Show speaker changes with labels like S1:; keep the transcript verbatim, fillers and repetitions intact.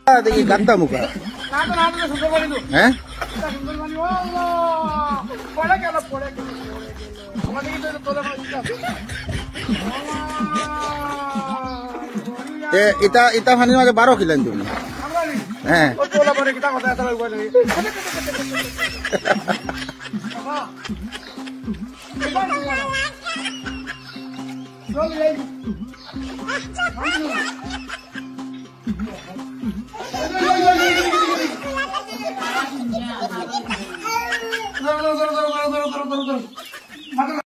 S1: देखिए गंदा मुखा हैं इता इता फानी मागे बारो खिलान तुम हैं